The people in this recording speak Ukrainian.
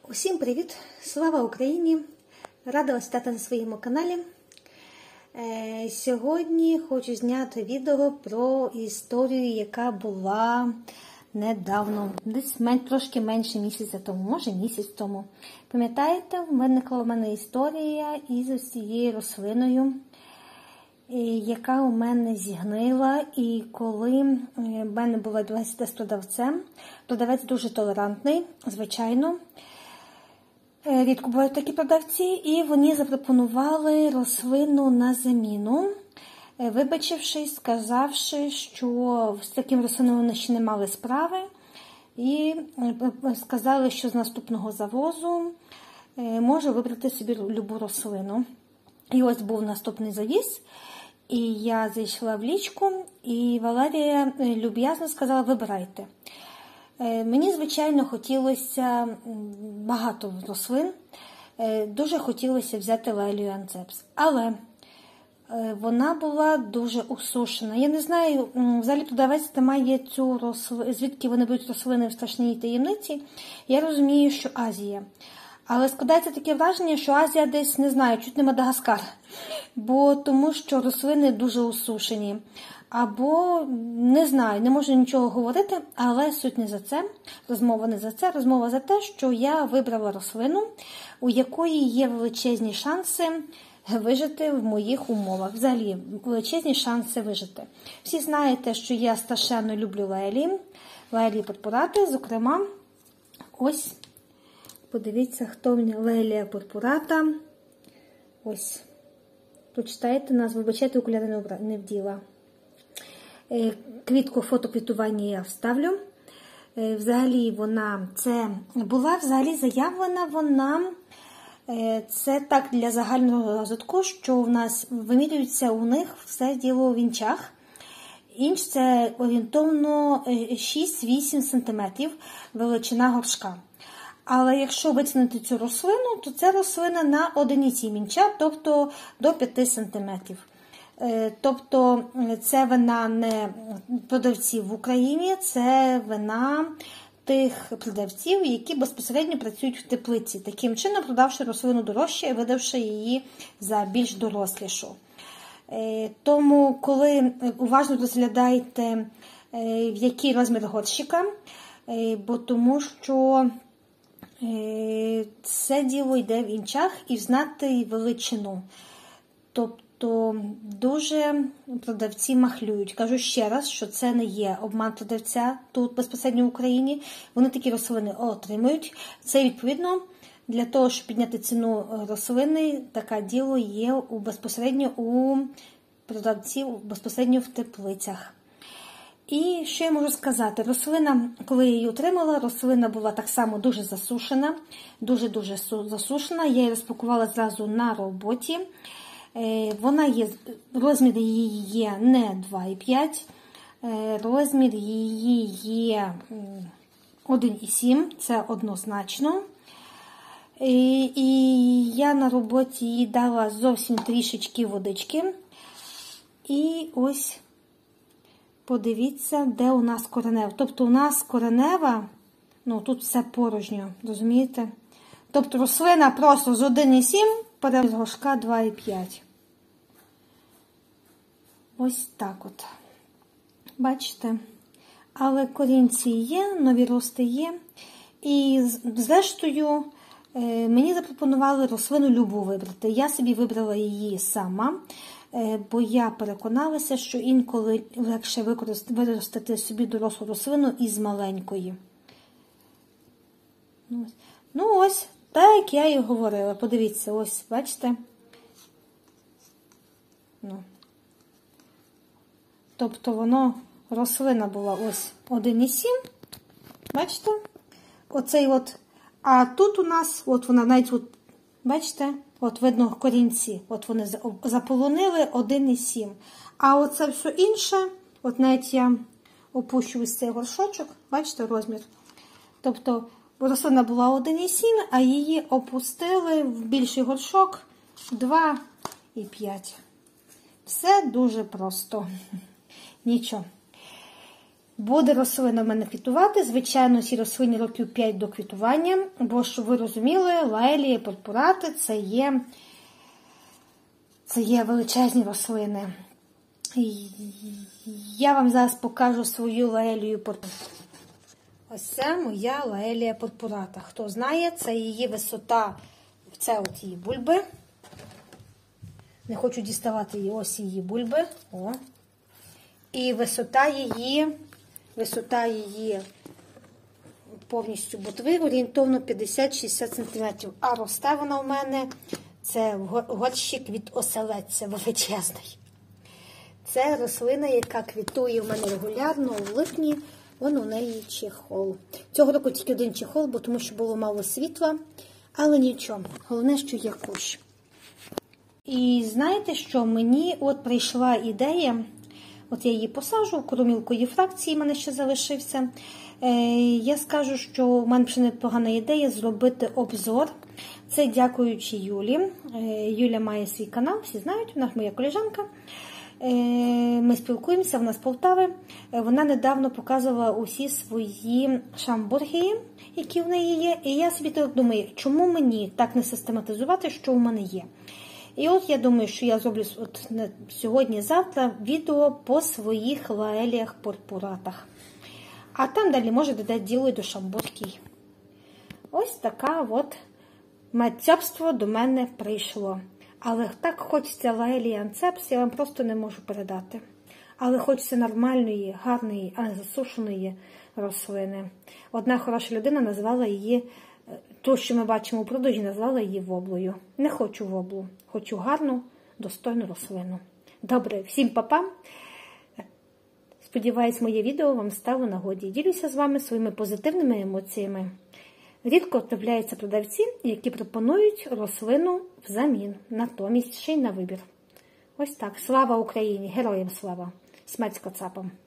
Усім привіт! Слава Україні! Рада вас вітати на своєму каналі. Сьогодні хочу зняти відео про історію, яка була недавно, десь трошки менше місяця тому, може місяць тому. Пам'ятаєте, виникла в мене історія із цією рослиною, яка у мене зігнила, і коли в мене була бесіда з продавцем, продавець дуже толерантний, звичайно. Рідко бувають такі продавці, і вони запропонували рослину на заміну, вибачившись, сказавши, що з таким рослиною вони ще не мали справи, і сказали, що з наступного завозу може вибрати собі любу рослину. І ось був наступний завіз, і я зайшла в лічку, і Валерія люб'язно сказала: вибирайте. Мені, звичайно, хотілося багато рослин, дуже хотілося взяти Лелію Анцепс, але вона була дуже усушена. Я не знаю, взагалі продавець тримає цю рослину, звідки вони беруть рослини в страшній таємниці. Я розумію, що Азія. Але складається таке враження, що Азія десь, не знаю, чуть не Мадагаскар, тому що рослини дуже усушені. Або, не знаю, не можу нічого говорити, але суть не за це, розмова не за це, розмова за те, що я вибрала рослину, у якої є величезні шанси вижити в моїх умовах. Взагалі, величезні шанси вижити. Всі знаєте, що я страшенно люблю лелії пурпурати, зокрема, ось, подивіться, хто в мене лелія пурпурата. Ось, прочитайте назву, вибачайте, окуляри не вділа. Квітку фотоквітування я вставлю. Взагалі вона, це була взагалі заявлена, це так для загального розвитку, що в нас вимірюється у них все діло у вінчах. Інч це орієнтовно 6-8 см величина горшка. Але якщо витягнути цю рослину, то це рослина на одиниці вінча, тобто до 5 см. Тобто це вина не продавців в Україні, це вина тих продавців, які безпосередньо працюють в теплиці, таким чином продавши рослину дорожче і видавши її за більш дорослішу. Тому, коли уважно розглядаєте, в який розмір горщика, тому що це діло йде в інчах і знати величину. Тобто дуже продавці махлюють. Кажу ще раз, що це не є обман продавця тут безпосередньо в Україні. Вони такі рослини отримують. Це відповідно для того, щоб підняти ціну рослини, таке діло є безпосередньо у продавців, безпосередньо в теплицях. І що я можу сказати? Рослина, коли я її отримала, рослина була так само дуже засушена, дуже-дуже засушена. Я її розпакувала зразу на роботі. Вона є, розмір її є не 2,5, розмір її є 1,7, це однозначно. І я на роботі їй дала зовсім трішечки водички. І ось подивіться, де у нас коренева. Тобто у нас коренева, тут все порожньо, розумієте? Тобто рослина просто з 1,7 з горшка 2,5. Ось так от. Бачите? Але корінці є, нові рости є. І зрештою мені запропонували рослину любу вибрати. Я собі вибрала її сама, бо я переконалася, що інколи легше виростити собі дорослу рослину із маленької. Ось. Так, як я і говорила. Подивіться, ось, бачите? Тобто рослина була ось 1,7, бачите? Оцей от, а тут у нас, от вона навіть, бачите? От видно корінці, от вони заполонили 1,7. А оце все інше, от навіть я опущу ось цей горшочок, бачите розмір? Тобто рослина була 1,7, а її опустили в більший горшок 2,5. Все дуже просто. Нічого. Буде рослина в мене квітувати. Звичайно, ці рослині років 5 до квітування, бо, щоб ви розуміли, лаелії пурпурати це є величезні рослини. Я вам зараз покажу свою лаелію пурпурата. Ось це моя лаелія пурпурата. Хто знає, це її висота, це от її бульби. Не хочу діставати її, ось її бульби. О. І висота її повністю ботви орієнтовно 50-60 см. А росте вона в мене, це горщик від оселедця величезний. Це рослина, яка квітує в мене регулярно в липні. Вон у неї чехол. Цього року тільки один чехол, бо тому що було мало світла. Але нічого. Головне, що є кущ. І знаєте що? Мені от прийшла ідея. От я її посаджу, кормілку її фракції в мене ще залишився. Я скажу, що в мене ще непогана ідея зробити обзор. Це дякуючи Юлі. Юля має свій канал, всі знають, вона моя колежанка. Ми спілкуємося, вона з Полтави. Вона недавно показувала усі свої шамбурги, які в неї є. І я собі так думаю, чому мені так не систематизувати, що в мене є. І от я думаю, що я зроблю сьогодні-завтра відео по своїх лаеліях пурпуратах. А там далі, може, додати діло і до шамбургів. Ось така от мецьобство до мене прийшло. Але так хочеться лаелії анцепс, я вам просто не можу передати. Але хочеться нормальної, гарної, а не засушеної рослини. Одна хороша людина назвала її, ту, що ми бачимо у продажі, назвала її воблою. Не хочу воблу, хочу гарну, достойну рослину. Добре, всім па-па. Сподіваюсь, моє відео вам стало нагоді. Ділюся з вами своїми позитивними емоціями. Рідко трапляються продавці, які пропонують рослину взамін, натомість ще й на вибір. Ось так. Слава Україні! Героям слава! Смерть кацапам!